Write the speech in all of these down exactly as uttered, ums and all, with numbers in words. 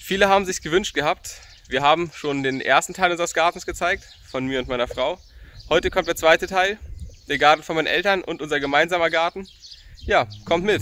Viele haben sich gewünscht gehabt. Wir haben schon den ersten Teil unseres Gartens gezeigt, von mir und meiner Frau. Heute kommt der zweite Teil, der Garten von meinen Eltern und unser gemeinsamer Garten. Ja, kommt mit!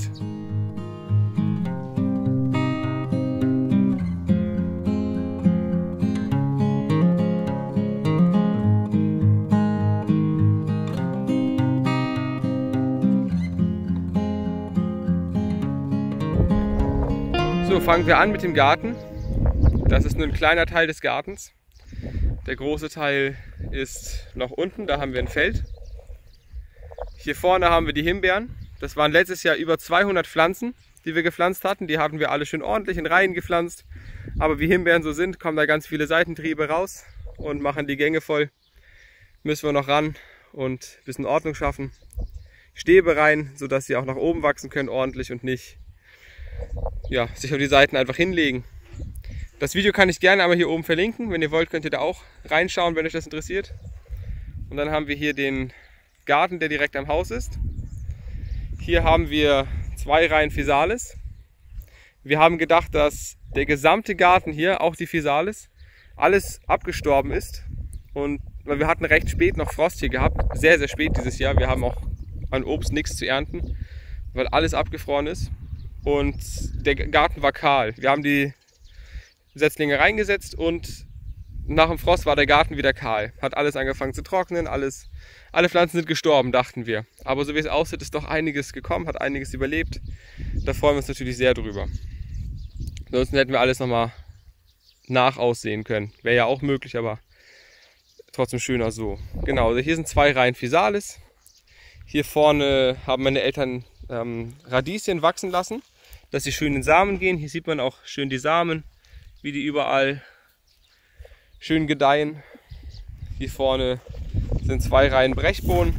So, fangen wir an mit dem Garten. Das ist nur ein kleiner Teil des Gartens. Der große Teil ist noch unten, da haben wir ein Feld. Hier vorne haben wir die Himbeeren. Das waren letztes Jahr über zweihundert Pflanzen, die wir gepflanzt hatten. Die hatten wir alle schön ordentlich in Reihen gepflanzt. Aber wie Himbeeren so sind, kommen da ganz viele Seitentriebe raus und machen die Gänge voll. Müssen wir noch ran und ein bisschen Ordnung schaffen. Stäbe rein, sodass sie auch nach oben wachsen können ordentlich und nicht ja, sich auf die Seiten einfach hinlegen. Das Video kann ich gerne einmal hier oben verlinken. Wenn ihr wollt, könnt ihr da auch reinschauen, wenn euch das interessiert. Und dann haben wir hier den Garten, der direkt am Haus ist. Hier haben wir zwei Reihen Physalis. Wir haben gedacht, dass der gesamte Garten hier, auch die Physalis, alles abgestorben ist. Und weil wir hatten recht spät noch Frost hier gehabt, sehr, sehr spät dieses Jahr. Wir haben auch an Obst nichts zu ernten, weil alles abgefroren ist. Und der Garten war kahl. Wir haben die Setzlinge reingesetzt und nach dem Frost war der Garten wieder kahl. Hat alles angefangen zu trocknen, alles, alle Pflanzen sind gestorben, dachten wir. Aber so wie es aussieht, ist doch einiges gekommen, hat einiges überlebt. Da freuen wir uns natürlich sehr drüber. Ansonsten hätten wir alles nochmal nachaussehen können. Wäre ja auch möglich, aber trotzdem schöner so. Genau, also hier sind zwei Reihen Physalis. Hier vorne haben meine Eltern ähm, Radieschen wachsen lassen, dass sie schön in Samen gehen. Hier sieht man auch schön die Samen, wie die überall schön gedeihen. Hier vorne sind zwei Reihen Brechbohnen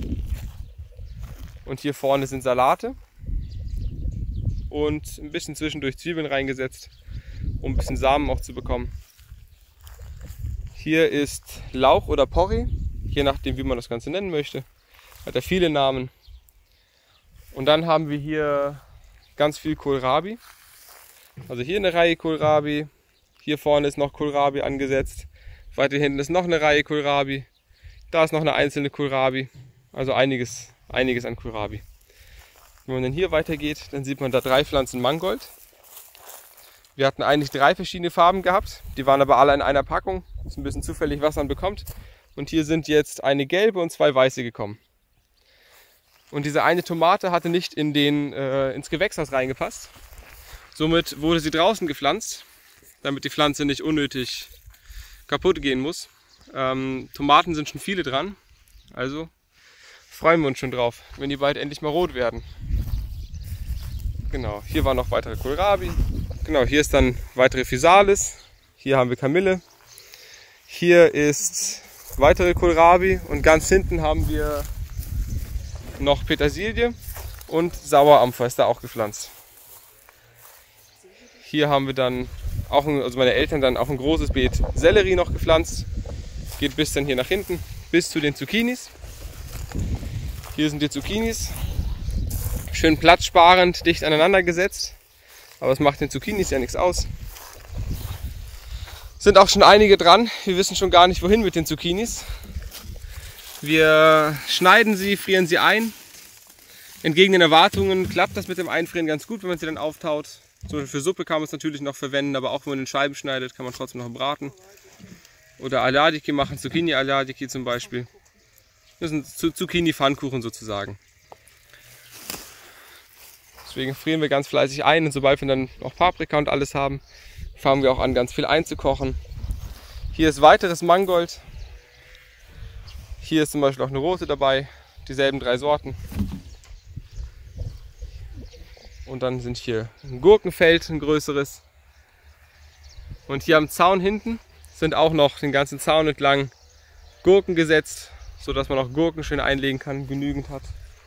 und hier vorne sind Salate und ein bisschen zwischendurch Zwiebeln reingesetzt, um ein bisschen Samen auch zu bekommen. Hier ist Lauch oder Porree, je nachdem wie man das Ganze nennen möchte. Hat er viele Namen. Und dann haben wir hier ganz viel Kohlrabi. Also hier eine Reihe Kohlrabi, hier vorne ist noch Kohlrabi angesetzt, weiter hinten ist noch eine Reihe Kohlrabi, da ist noch eine einzelne Kohlrabi, also einiges, einiges an Kohlrabi. Wenn man dann hier weitergeht, dann sieht man da drei Pflanzen Mangold. Wir hatten eigentlich drei verschiedene Farben gehabt, die waren aber alle in einer Packung, ist ein bisschen zufällig, was man bekommt. Und hier sind jetzt eine gelbe und zwei weiße gekommen. Und diese eine Tomate hatte nicht in den, äh, ins Gewächshaus reingepasst. Somit wurde sie draußen gepflanzt, damit die Pflanze nicht unnötig kaputt gehen muss. Ähm, Tomaten sind schon viele dran, also freuen wir uns schon drauf, wenn die bald endlich mal rot werden. Genau, hier waren noch weitere Kohlrabi. Genau, hier ist dann weitere Physalis. Hier haben wir Kamille. Hier ist weitere Kohlrabi und ganz hinten haben wir noch Petersilie und Sauerampfer ist da auch gepflanzt. Hier haben wir dann auch, also meine Eltern dann auch ein großes Beet Sellerie noch gepflanzt. Geht bis dann hier nach hinten, bis zu den Zucchinis. Hier sind die Zucchinis. Schön platzsparend, dicht aneinander gesetzt. Aber es macht den Zucchinis ja nichts aus. Sind auch schon einige dran. Wir wissen schon gar nicht, wohin mit den Zucchinis. Wir schneiden sie, frieren sie ein. Entgegen den Erwartungen klappt das mit dem Einfrieren ganz gut, wenn man sie dann auftaut. Zum Beispiel für Suppe kann man es natürlich noch verwenden, aber auch wenn man in Scheiben schneidet, kann man trotzdem noch braten. Oder Aladiki machen, Zucchini-Aladiki zum Beispiel. Das sind Zucchini-Pfannkuchen sozusagen. Deswegen frieren wir ganz fleißig ein und sobald wir dann noch Paprika und alles haben, fangen wir auch an, ganz viel einzukochen. Hier ist weiteres Mangold. Hier ist zum Beispiel auch eine rote dabei, dieselben drei Sorten. Und dann sind hier ein Gurkenfeld, ein größeres. Und hier am Zaun hinten sind auch noch den ganzen Zaun entlang Gurken gesetzt, sodass man auch Gurken schön einlegen kann, genügend hat.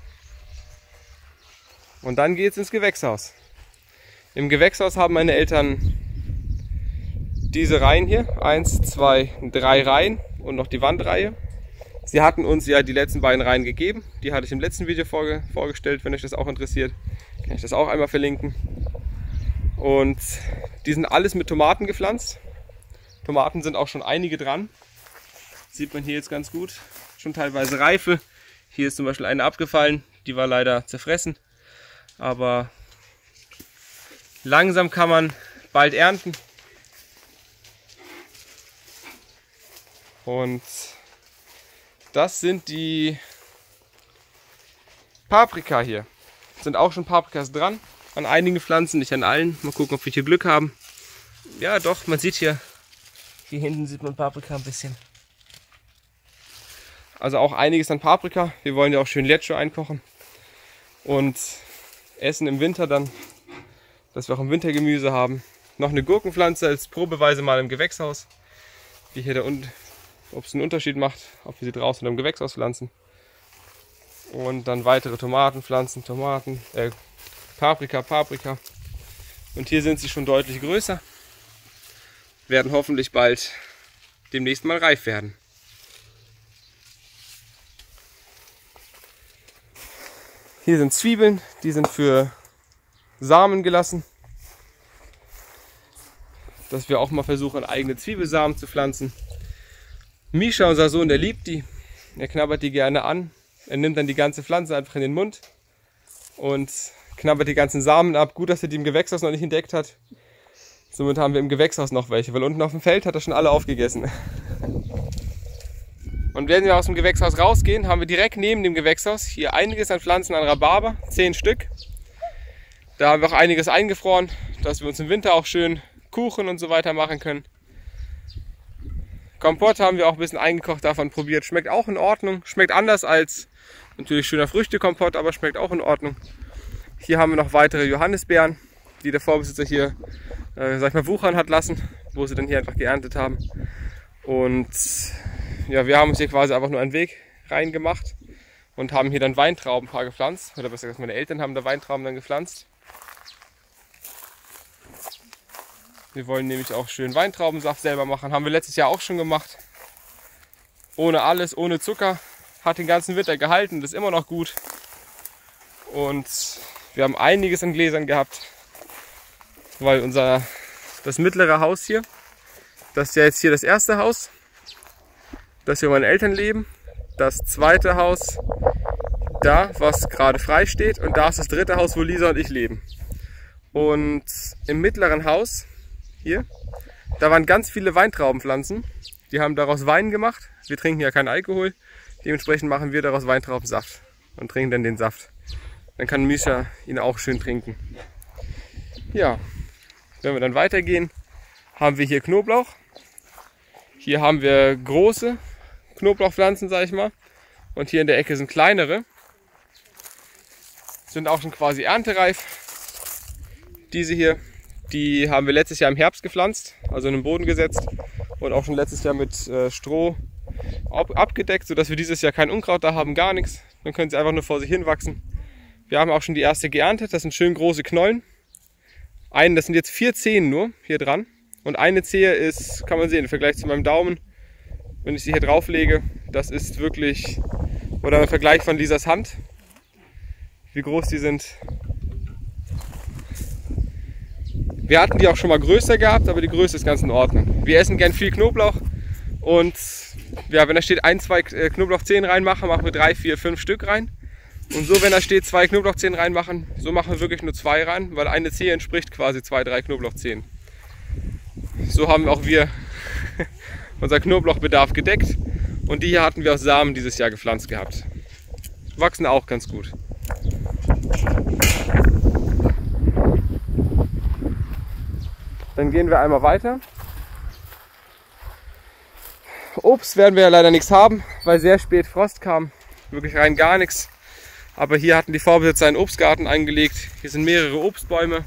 Und dann geht es ins Gewächshaus. Im Gewächshaus haben meine Eltern diese Reihen hier, eins, zwei, drei Reihen und noch die Wandreihe. Sie hatten uns ja die letzten beiden Reihen gegeben, die hatte ich im letzten Video vorge vorgestellt, wenn euch das auch interessiert, kann ich das auch einmal verlinken. Und die sind alles mit Tomaten gepflanzt. Tomaten sind auch schon einige dran. Sieht man hier jetzt ganz gut. Schon teilweise reife. Hier ist zum Beispiel eine abgefallen. Die war leider zerfressen. Aber langsam kann man bald ernten. Und das sind die Paprika hier. Sind auch schon Paprikas dran. An einigen Pflanzen, nicht an allen. Mal gucken, ob wir hier Glück haben. Ja doch, man sieht hier, hier hinten sieht man Paprika ein bisschen. Also auch einiges an Paprika. Wir wollen ja auch schön Lecho einkochen. Und essen im Winter dann, dass wir auch im Winter Gemüse haben. Noch eine Gurkenpflanze als probeweise mal im Gewächshaus. Wie hier der, ob es einen Unterschied macht, ob wir sie draußen oder im Gewächshaus pflanzen. Und dann weitere Tomatenpflanzen, Tomaten, äh, Paprika, Paprika. Und hier sind sie schon deutlich größer. Werden hoffentlich bald demnächst mal reif werden. Hier sind Zwiebeln, die sind für Samen gelassen. Dass wir auch mal versuchen, eigene Zwiebelsamen zu pflanzen. Misha, unser Sohn, der liebt die. Er knabbert die gerne an. Er nimmt dann die ganze Pflanze einfach in den Mund und knabbert die ganzen Samen ab. Gut, dass er die im Gewächshaus noch nicht entdeckt hat. Somit haben wir im Gewächshaus noch welche, weil unten auf dem Feld hat er schon alle aufgegessen. Und wenn wir aus dem Gewächshaus rausgehen, haben wir direkt neben dem Gewächshaus hier einiges an Pflanzen an Rhabarber, zehn Stück. Da haben wir auch einiges eingefroren, dass wir uns im Winter auch schön Kuchen und so weiter machen können. Kompott haben wir auch ein bisschen eingekocht, davon probiert. Schmeckt auch in Ordnung. Schmeckt anders als natürlich schöner Früchtekompott, aber schmeckt auch in Ordnung. Hier haben wir noch weitere Johannisbeeren, die der Vorbesitzer hier, äh, sag ich mal, wuchern hat lassen, wo sie dann hier einfach geerntet haben. Und ja, wir haben uns hier quasi einfach nur einen Weg reingemacht und haben hier dann Weintrauben ein paar gepflanzt. Oder besser gesagt, meine Eltern haben da Weintrauben dann gepflanzt. Wir wollen nämlich auch schön Weintraubensaft selber machen. Haben wir letztes Jahr auch schon gemacht. Ohne alles, ohne Zucker. Hat den ganzen Winter gehalten, das ist immer noch gut. Und wir haben einiges an Gläsern gehabt. Weil unser, das mittlere Haus hier, das ist ja jetzt hier das erste Haus, das hier meine Eltern leben. Das zweite Haus, da, was gerade frei steht. Und da ist das dritte Haus, wo Lisa und ich leben. Und im mittleren Haus, hier, da waren ganz viele Weintraubenpflanzen. Die haben daraus Wein gemacht. Wir trinken ja keinen Alkohol. Dementsprechend machen wir daraus Weintraubensaft und trinken dann den Saft. Dann kann Misha ihn auch schön trinken. Ja, wenn wir dann weitergehen, haben wir hier Knoblauch. Hier haben wir große Knoblauchpflanzen, sag ich mal. Und hier in der Ecke sind kleinere. Sind auch schon quasi erntereif. Diese hier, die haben wir letztes Jahr im Herbst gepflanzt, also in den Boden gesetzt. Und auch schon letztes Jahr mit äh, Stroh ab abgedeckt, sodass wir dieses Jahr kein Unkraut da haben, gar nichts. Dann können sie einfach nur vor sich hin wachsen. Wir haben auch schon die erste geerntet, das sind schön große Knollen. Einen, das sind jetzt vier Zehen nur hier dran. Und eine Zehe ist, kann man sehen, im Vergleich zu meinem Daumen, wenn ich sie hier drauf lege, das ist wirklich, oder im Vergleich von Lisas Hand, wie groß die sind. Wir hatten die auch schon mal größer gehabt, aber die Größe ist ganz in Ordnung. Wir essen gern viel Knoblauch und ja, wenn da steht ein, zwei Knoblauchzehen reinmachen, machen wir drei, vier, fünf Stück rein. Und so, wenn da steht zwei Knoblauchzehen reinmachen, so machen wir wirklich nur zwei rein, weil eine Zehe entspricht quasi zwei, drei Knoblauchzehen. So haben auch wir unser Knoblauchbedarf gedeckt und die hier hatten wir aus Samen dieses Jahr gepflanzt gehabt. Wachsen auch ganz gut. Dann gehen wir einmal weiter. Obst werden wir ja leider nichts haben, weil sehr spät Frost kam. Wirklich rein gar nichts. Aber hier hatten die Vorbesitzer einen Obstgarten angelegt. Hier sind mehrere Obstbäume.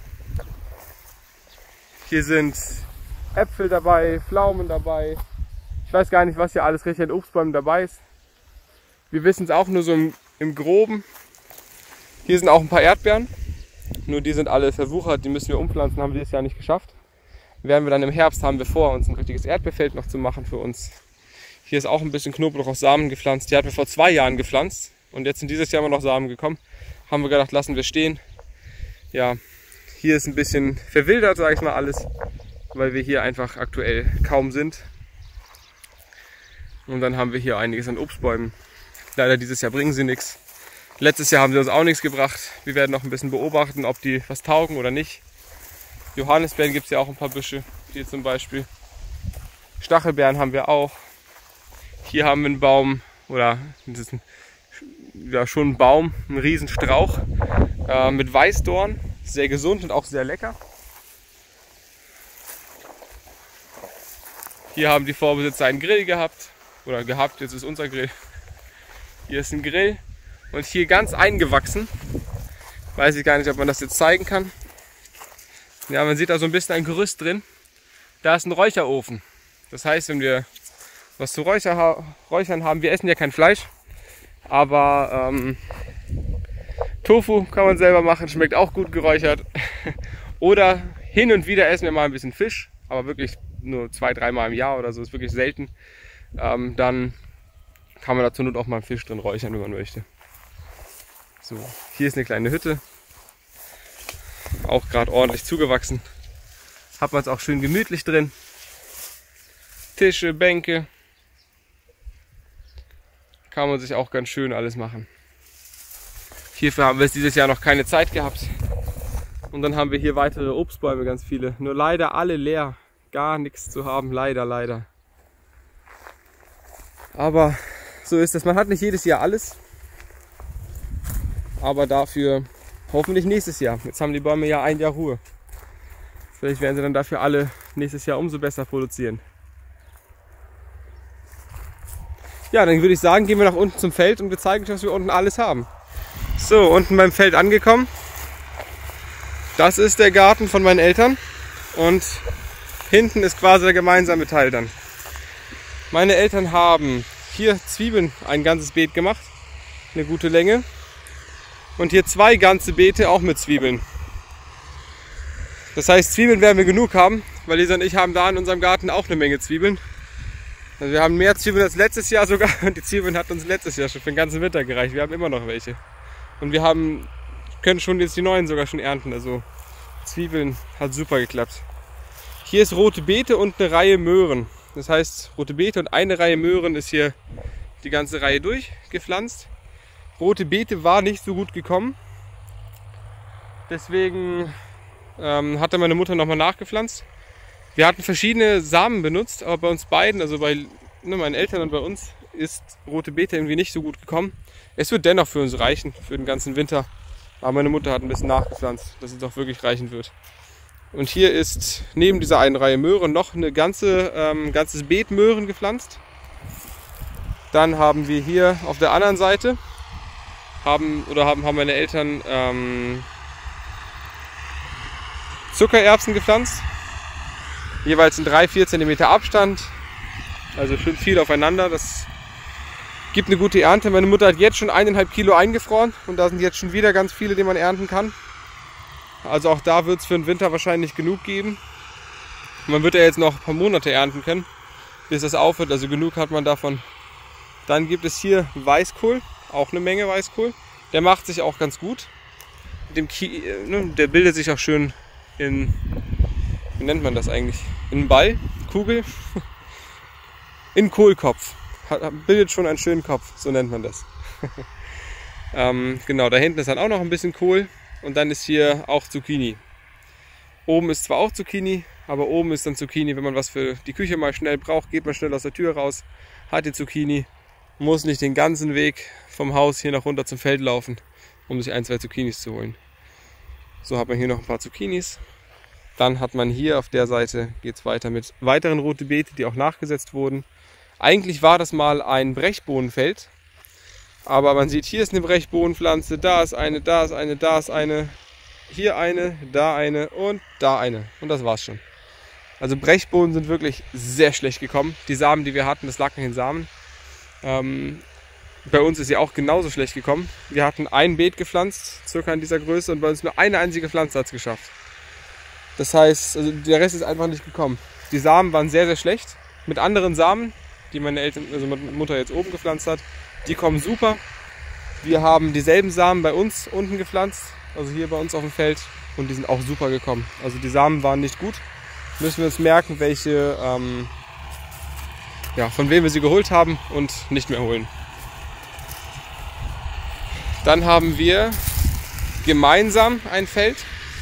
Hier sind Äpfel dabei, Pflaumen dabei. Ich weiß gar nicht, was hier alles richtig an Obstbäumen dabei ist. Wir wissen es auch nur so im, im Groben. Hier sind auch ein paar Erdbeeren. Nur die sind alle verwuchert, die müssen wir umpflanzen, haben wir dieses Jahr nicht geschafft. Werden wir dann im Herbst, haben wir vor, uns ein richtiges Erdbeerfeld noch zu machen für uns. Hier ist auch ein bisschen Knoblauch aus Samen gepflanzt. Die hatten wir vor zwei Jahren gepflanzt. Und jetzt sind dieses Jahr immer noch Samen gekommen. Haben wir gedacht, lassen wir stehen. Ja, Hier ist ein bisschen verwildert, sage ich mal, alles, weil wir hier einfach aktuell kaum sind. Und dann haben wir hier einiges an Obstbäumen. Leider dieses Jahr bringen sie nichts. Letztes Jahr haben sie uns auch nichts gebracht. Wir werden noch ein bisschen beobachten, ob die was taugen oder nicht. Johannisbeeren gibt es ja auch ein paar Büsche, hier zum Beispiel. Stachelbeeren haben wir auch. Hier haben wir einen Baum, oder das ist ein, ja, schon ein Baum, ein Riesenstrauch äh, mit Weißdorn. Sehr gesund und auch sehr lecker. Hier haben die Vorbesitzer einen Grill gehabt. Oder gehabt, jetzt ist unser Grill. Hier ist ein Grill. Und hier ganz eingewachsen. Weiß ich gar nicht, ob man das jetzt zeigen kann. Ja, man sieht da so ein bisschen ein Gerüst drin. Da ist ein Räucherofen. Das heißt, wenn wir was zu Räucher, räuchern haben, wir essen ja kein Fleisch. Aber ähm, Tofu kann man selber machen, schmeckt auch gut geräuchert. Oder hin und wieder essen wir mal ein bisschen Fisch. Aber wirklich nur zwei, dreimal im Jahr oder so, ist wirklich selten. Ähm, dann kann man da zur Not auch mal einen Fisch drin räuchern, wenn man möchte. So, hier ist eine kleine Hütte. Auch gerade ordentlich zugewachsen. Hat man es auch schön gemütlich drin. Tische, Bänke. Kann man sich auch ganz schön alles machen. Hierfür haben wir es dieses Jahr noch keine Zeit gehabt. Und dann haben wir hier weitere Obstbäume, ganz viele. Nur leider alle leer. Gar nichts zu haben, leider, leider. Aber so ist es. Man hat nicht jedes Jahr alles. Aber dafür hoffentlich nächstes Jahr. Jetzt haben die Bäume ja ein Jahr Ruhe. Vielleicht werden sie dann dafür alle nächstes Jahr umso besser produzieren. Ja, dann würde ich sagen, gehen wir nach unten zum Feld und wir zeigen euch, was wir unten alles haben. So, unten beim Feld angekommen. Das ist der Garten von meinen Eltern. Und hinten ist quasi der gemeinsame Teil dann. Meine Eltern haben hier Zwiebeln, ein ganzes Beet gemacht. Eine gute Länge. Und hier zwei ganze Beete auch mit Zwiebeln. Das heißt, Zwiebeln werden wir genug haben, weil Lisa und ich haben da in unserem Garten auch eine Menge Zwiebeln. Also wir haben mehr Zwiebeln als letztes Jahr sogar und die Zwiebeln hat uns letztes Jahr schon für den ganzen Winter gereicht. Wir haben immer noch welche. Und wir haben, können schon jetzt die neuen sogar schon ernten. Also Zwiebeln hat super geklappt. Hier ist rote Beete und eine Reihe Möhren. Das heißt, rote Beete und eine Reihe Möhren ist hier die ganze Reihe durchgepflanzt. Rote Beete war nicht so gut gekommen. Deswegen ähm, hatte meine Mutter nochmal nachgepflanzt. Wir hatten verschiedene Samen benutzt, aber bei uns beiden, also bei ne, meinen Eltern und bei uns, ist rote Beete irgendwie nicht so gut gekommen. Es wird dennoch für uns reichen, für den ganzen Winter. Aber meine Mutter hat ein bisschen nachgepflanzt, dass es auch wirklich reichen wird. Und hier ist neben dieser einen Reihe Möhren noch ein ganze, ähm, ganzes Beet Möhren gepflanzt. Dann haben wir hier auf der anderen Seite, haben, oder haben, haben meine Eltern ähm, Zuckererbsen gepflanzt. Jeweils in drei bis vier Zentimeter Abstand. Also schön viel aufeinander. Das gibt eine gute Ernte. Meine Mutter hat jetzt schon eineinhalb Kilo eingefroren und da sind jetzt schon wieder ganz viele, die man ernten kann. Also auch da wird es für den Winter wahrscheinlich genug geben. Man wird ja jetzt noch ein paar Monate ernten können, bis das aufhört. Also genug hat man davon. Dann gibt es hier Weißkohl, auch eine Menge Weißkohl. Der macht sich auch ganz gut. Dem Ki ne, der bildet sich auch schön in, wie nennt man das eigentlich? In einen Ball, Kugel, in Kohlkopf. Hat, bildet schon einen schönen Kopf, so nennt man das. ähm, genau, da hinten ist dann auch noch ein bisschen Kohl. Und dann ist hier auch Zucchini. Oben ist zwar auch Zucchini, aber oben ist dann Zucchini, wenn man was für die Küche mal schnell braucht, geht man schnell aus der Tür raus, hat die Zucchini, muss nicht den ganzen Weg vom Haus hier noch runter zum Feld laufen, um sich ein, zwei Zucchinis zu holen. So hat man hier noch ein paar Zucchinis. Dann hat man hier auf der Seite, geht es weiter mit weiteren rote Beete, die auch nachgesetzt wurden. Eigentlich war das mal ein Brechbohnenfeld. Aber man sieht, hier ist eine Brechbohnenpflanze, da ist eine, da ist eine, da ist eine, hier eine, da eine und da eine. Und das war's schon. Also Brechbohnen sind wirklich sehr schlecht gekommen. Die Samen, die wir hatten, das lag an den Samen. Ähm, bei uns ist sie auch genauso schlecht gekommen. Wir hatten ein Beet gepflanzt, circa in dieser Größe, und bei uns nur eine einzige Pflanze hat es geschafft. Das heißt, also der Rest ist einfach nicht gekommen. Die Samen waren sehr, sehr schlecht. Mit anderen Samen, die meine Eltern, also meine Mutter jetzt oben gepflanzt hat, die kommen super. Wir haben dieselben Samen bei uns unten gepflanzt, also hier bei uns auf dem Feld. und die sind auch super gekommen. Also die Samen waren nicht gut. Müssen wir uns merken, welche, ähm, ja, von wem wir sie geholt haben und nicht mehr holen. Dann haben wir gemeinsam ein Feld,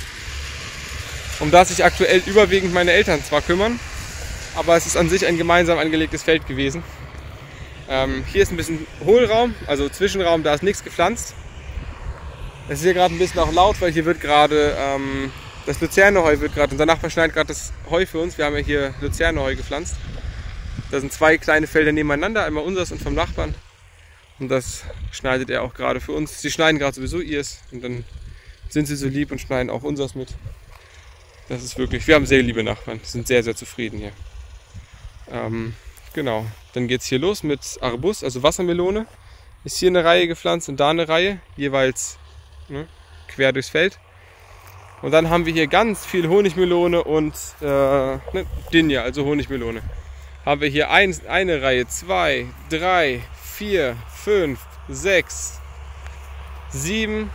um das sich aktuell überwiegend meine Eltern zwar kümmern, aber es ist an sich ein gemeinsam angelegtes Feld gewesen. Ähm, hier ist ein bisschen Hohlraum, also Zwischenraum, da ist nichts gepflanzt. Es ist hier gerade ein bisschen auch laut, weil hier wird gerade ähm, das Luzerneheu wird gerade, unser Nachbar schneidet gerade das Heu für uns. Wir haben ja hier Luzerneheu gepflanzt. Da sind zwei kleine Felder nebeneinander, einmal unseres und vom Nachbarn. Und das schneidet er auch gerade für uns. Sie schneiden gerade sowieso ihrs und dann sind sie so lieb und schneiden auch unseres mit. Das ist wirklich, wir haben sehr liebe Nachbarn, sind sehr, sehr zufrieden hier. Ähm, genau, dann geht es hier los mit Arbus, also Wassermelone. Ist hier eine Reihe gepflanzt und da eine Reihe, jeweils ne, quer durchs Feld. Und dann haben wir hier ganz viel Honigmelone und äh, ne, Dinja, also Honigmelone. Haben wir hier ein, eine Reihe, zwei, drei, vier, fünf, sechs, sieben,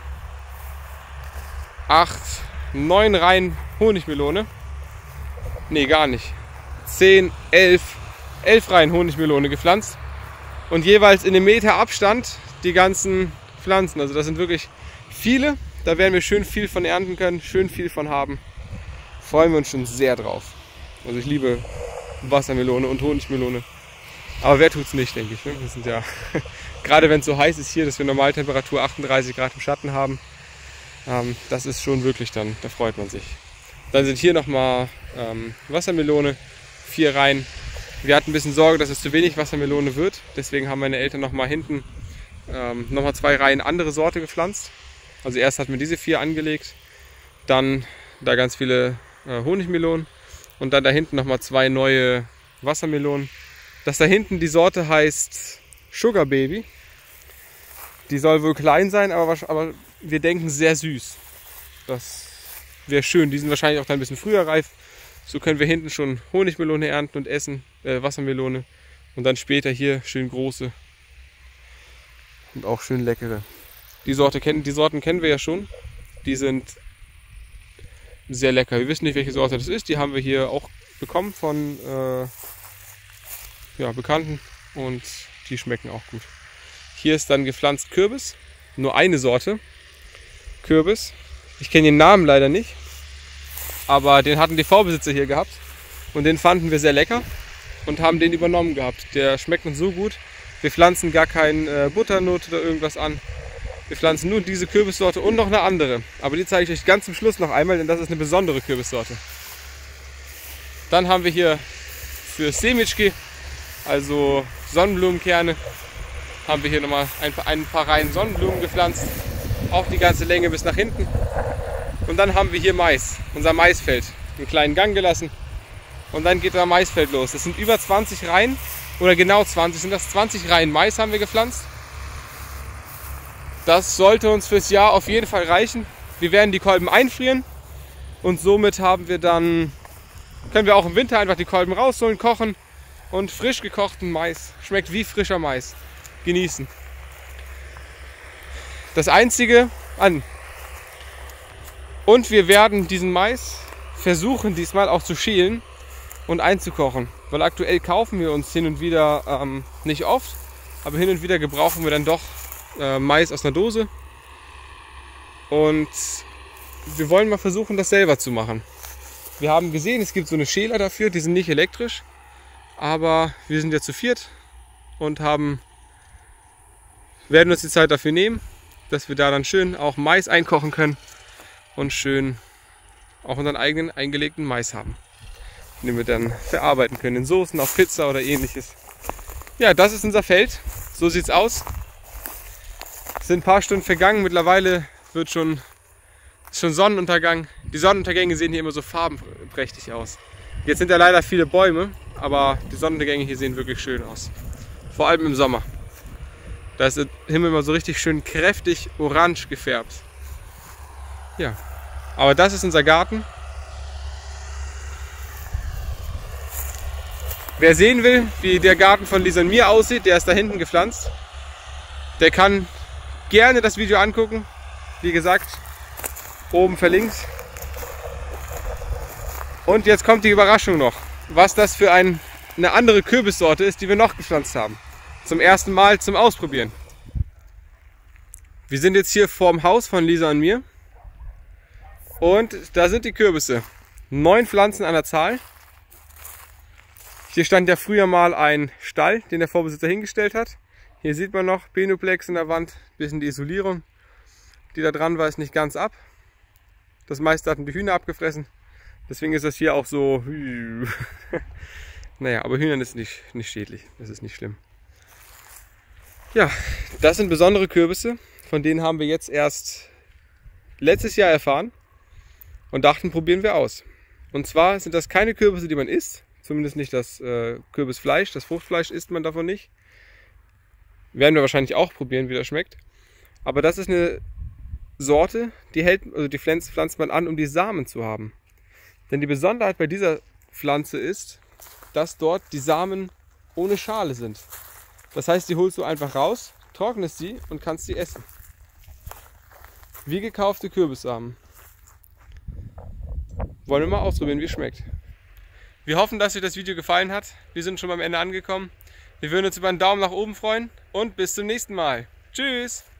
acht, neun Reihen Honigmelone. Ne, gar nicht. zehn, elf, elf Reihen Honigmelone gepflanzt. Und jeweils in einem Meter Abstand die ganzen Pflanzen. Also das sind wirklich viele. Da werden wir schön viel von ernten können, schön viel von haben. Freuen wir uns schon sehr drauf. Also ich liebe Wassermelone und Honigmelone. Aber wer tut's nicht, denke ich. Ne? Wir sind ja, gerade wenn es so heiß ist hier, dass wir Normaltemperatur achtunddreißig Grad im Schatten haben, ähm, das ist schon wirklich dann, da freut man sich. Dann sind hier nochmal ähm, Wassermelone, vier Reihen. Wir hatten ein bisschen Sorge, dass es zu wenig Wassermelone wird. Deswegen haben meine Eltern nochmal hinten ähm, nochmal zwei Reihen andere Sorte gepflanzt. Also erst hatten wir diese vier angelegt, dann da ganz viele äh, Honigmelonen und dann da hinten nochmal zwei neue Wassermelonen. Das da hinten, die Sorte heißt Sugar Baby. Die soll wohl klein sein, aber, aber wir denken sehr süß. Das wäre schön. Die sind wahrscheinlich auch dann ein bisschen früher reif. So können wir hinten schon Honigmelone ernten und essen, äh, Wassermelone. Und dann später hier schön große und auch schön leckere. Die, Sorte kennen, die Sorten kennen wir ja schon. Die sind sehr lecker. Wir wissen nicht, welche Sorte das ist. Die haben wir hier auch bekommen von äh, ja, Bekannten und die schmecken auch gut. Hier ist dann gepflanzt Kürbis. Nur eine Sorte Kürbis. Ich kenne den Namen leider nicht, aber den hatten die Vorbesitzer hier gehabt und den fanden wir sehr lecker und haben den übernommen gehabt. Der schmeckt uns so gut. Wir pflanzen gar kein äh, Butternut oder irgendwas an. Wir pflanzen nur diese Kürbissorte und noch eine andere. Aber die zeige ich euch ganz zum Schluss noch einmal, denn das ist eine besondere Kürbissorte. Dann haben wir hier für Semitschki, also Sonnenblumenkerne, haben wir hier nochmal ein paar, ein paar Reihen Sonnenblumen gepflanzt. Auch die ganze Länge bis nach hinten. Und dann haben wir hier Mais, unser Maisfeld. Einen kleinen Gang gelassen. Und dann geht das Maisfeld los. Das sind über zwanzig Reihen, oder genau zwanzig, sind das zwanzig Reihen Mais haben wir gepflanzt. Das sollte uns fürs Jahr auf jeden Fall reichen. Wir werden die Kolben einfrieren und somit haben wir dann, können wir auch im Winter einfach die Kolben rausholen, kochen und frisch gekochten Mais, schmeckt wie frischer Mais, genießen. Das einzige an. Und wir werden diesen Mais versuchen diesmal auch zu schälen und einzukochen, weil aktuell kaufen wir uns hin und wieder ähm, nicht oft, aber hin und wieder gebrauchen wir dann doch Äh, Mais aus einer Dose und wir wollen mal versuchen, das selber zu machen. Wir haben gesehen, es gibt so eine Schäler dafür, die sind nicht elektrisch, aber wir sind ja zu viert und haben, werden uns die Zeit dafür nehmen, dass wir da dann schön auch Mais einkochen können und schön auch unseren eigenen eingelegten Mais haben, den wir dann verarbeiten können in Soßen, auf Pizza oder ähnliches. Ja, das ist unser Feld, so sieht es aus. Es sind ein paar Stunden vergangen, mittlerweile wird schon, schon Sonnenuntergang. Die Sonnenuntergänge sehen hier immer so farbenprächtig aus. Jetzt sind ja leider viele Bäume, aber die Sonnenuntergänge hier sehen wirklich schön aus. Vor allem im Sommer. Da ist der Himmel immer so richtig schön kräftig orange gefärbt. Ja, aber das ist unser Garten. Wer sehen will, wie der Garten von Lisa und mir aussieht, der ist da hinten gepflanzt. Der kann gerne das Video angucken, wie gesagt, oben verlinkt. Und jetzt kommt die Überraschung noch, was das für ein, eine andere Kürbissorte ist, die wir noch gepflanzt haben. Zum ersten Mal zum Ausprobieren. Wir sind jetzt hier vorm Haus von Lisa und mir. Und da sind die Kürbisse. Neun Pflanzen an der Zahl. Hier stand ja früher mal ein Stall, den der Vorbesitzer hingestellt hat. Hier sieht man noch Benoplex in der Wand, bisschen die Isolierung, die da dran war, ist nicht ganz ab. Das meiste hatten die Hühner abgefressen. Deswegen ist das hier auch so. Naja, aber Hühnern ist nicht, nicht schädlich, das ist nicht schlimm. Ja, das sind besondere Kürbisse, von denen haben wir jetzt erst letztes Jahr erfahren und dachten, probieren wir aus. Und zwar sind das keine Kürbisse, die man isst, zumindest nicht das äh, Kürbisfleisch, das Fruchtfleisch isst man davon nicht. Werden wir wahrscheinlich auch probieren, wie das schmeckt. Aber das ist eine Sorte, die, hält, also die pflanzt man an, um die Samen zu haben. Denn die Besonderheit bei dieser Pflanze ist, dass dort die Samen ohne Schale sind. Das heißt, die holst du einfach raus, trocknest sie und kannst sie essen. Wie gekaufte Kürbissamen. Wollen wir mal ausprobieren, wie es schmeckt. Wir hoffen, dass euch das Video gefallen hat. Wir sind schon am Ende angekommen. Wir würden uns über einen Daumen nach oben freuen und bis zum nächsten Mal. Tschüss!